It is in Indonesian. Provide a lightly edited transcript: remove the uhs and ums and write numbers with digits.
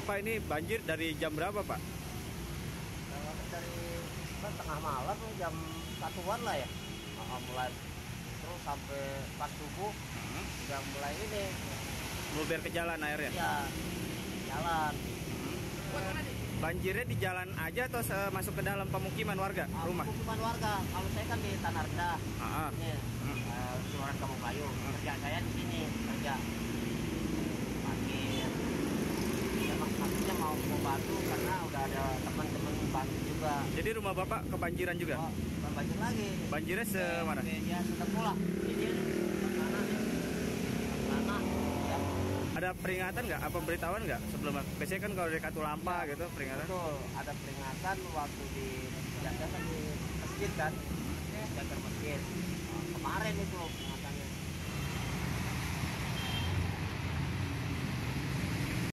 Pak, ini banjir dari jam berapa Pak? Dari tengah malam jam 1-an lah ya. Mulai terus sampai pas subuh udah mulai ini. Meluber ke jalan airnya? Iya, jalan. Banjirnya di jalan aja atau masuk ke dalam pemukiman warga, rumah? Pemukiman warga. Kalau saya kan di Tanah Rendah. Ini Kelurahan Kampung Melayu. Kerja saya di sini kerja. Parkir. Ya maksudnya mau bantu karena udah ada teman-teman bantu juga. Jadi rumah Bapak kebanjiran juga? Oh, bukan banjir lagi. Banjirnya semana? Ya setengah. Ini mana? Ya. Ada peringatan nggak? Apa pemberitahuan nggak sebelum? Biasanya kan kalau dari Katulampa gitu peringatan. Betul, ada peringatan waktu di jaga kan di masjid kan, jaga masjid. Kemarin itu peringatannya.